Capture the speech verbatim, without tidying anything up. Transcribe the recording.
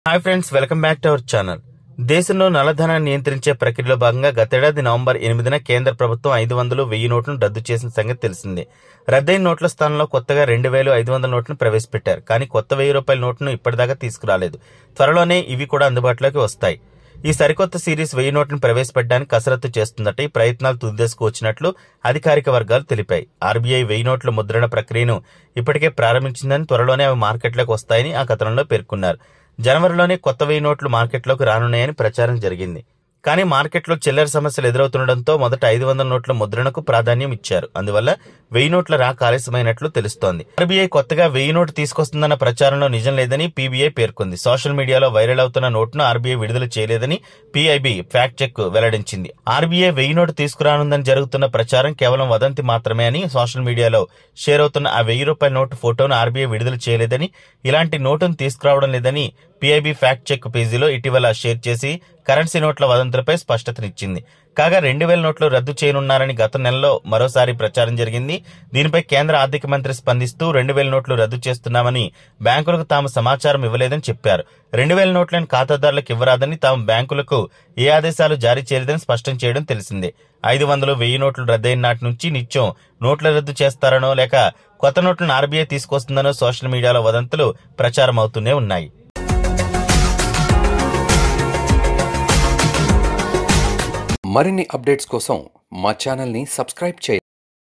Hi friends, welcome back to our channel. దేశంలో నల్లధనాన్ని నియంత్రించే ప్రక్రియలో భాగంగా గతేడాది నవంబర్ ఎనిమిదిన కేంద్ర ప్రభుత్వం ఐదు వందలు వెయ్యి నోట్లను రద్దు చేసిన సంగతి తెలిసిందే. రద్దయిన నోట్ల స్థానంలో కొత్తగా రెండు వేలు ఐదు వందల నోట్లను ప్రవేశపెట్టారు. కానీ కొత్త వెయ్యి రూపాయల నోట్లను ఇప్పటిదాకా తీసుకురాలేదు. త్వరలోనే ఇవి కూడా అందుబాటులోకి వస్తాయి. ఈ సరికొత్త సిరీస్ వెయ్యి నోట్లను ప్రవేశపెట్టడానికి కసరత్తు చేస్తుందట. ఈ ప్రయత్నాలు తుదిదశకు వచ్చినట్లు అధికారిక వర్గాలు తెలిపాయి. ఆర్బీఐ వెయ్యి నోట్ల ముద్రణ ప్రక్రియను ఇప్పటికే ప్రారంభించిందని, త్వరలోనే అవి మార్కెట్లోకి వస్తాయని ఆ కథనంలో పేర్కొన్నారు. జనవరిలోనే కొత్త వెయ్యి నోట్లు మార్కెట్లోకి రానున్నాయని ప్రచారం జరిగింది. కానీ మార్కెట్లో చిల్లర సమస్యలు ఎదురవుతుండటంతో మొదట ఐదు వందల నోట్ల ముద్రణకు ప్రాధాన్యం ఇచ్చారు. అందువల్ల వెయ్యి నోట్ల రాక ఆలస్యమైనట్లు తెలుస్తోంది. ఆర్బీఐ కొత్తగా వెయ్యి నోటు తీసుకొస్తుందన్న ప్రచారంలో నిజం లేదని పీబీఐ పేర్కొంది. సోషల్ మీడియాలో వైరల్ అవుతున్న నోటును ఆర్బీఐ విడుదల చేయలేదని పీఐబీ ఫ్యాక్ట్ చెక్ వెల్లడించింది. ఆర్బీఐ వెయ్యి నోటు తీసుకురానుందని జరుగుతున్న ప్రచారం కేవలం వదంతి మాత్రమే అని, సోషల్ మీడియాలో షేర్ అవుతున్న ఆ వెయ్యి రూపాయల నోటు ఫోటోను ఆర్బీఐ విడుదల చేయలేదని, ఇలాంటి నోటును తీసుకురావడం లేదని పీఐబీ ఫ్యాక్ట్ చెక్ పేజీలో ఇటీవల షేర్ చేసి కరెన్సీ నోట్ల వదంతులపై స్పష్టతనిచ్చింది. కాగా రెండు వేల నోట్లు రద్దు చేయనున్నారని గత నెలలో మరోసారి ప్రచారం జరిగింది. దీనిపై కేంద్ర ఆర్థిక మంత్రి స్పందిస్తూ రెండు వేల నోట్లు రద్దు చేస్తున్నామని, బ్యాంకులకు తాము సమాచారం ఇవ్వలేదని చెప్పారు. రెండు వేల నోట్లను ఖాతాదారులకు ఇవ్వరాదని, తాము బ్యాంకులకు ఏ ఆదేశాలు జారీ చేయలేదని స్పష్టం చేయడం తెలిసిందే. ఐదు వందలు వెయ్యి నోట్లు రద్దయిన నాటి నుంచి నిత్యం నోట్ల రద్దు చేస్తారనో లేక కొత్త నోట్లను ఆర్బీఐ తీసుకొస్తుందనో సోషల్ మీడియాలో వదంతులు ప్రచారం అవుతూనే ఉన్నాయి. మరిన్ని అప్డేట్స్ కోసం మా ఛానల్ని సబ్స్క్రైబ్ చేయండి.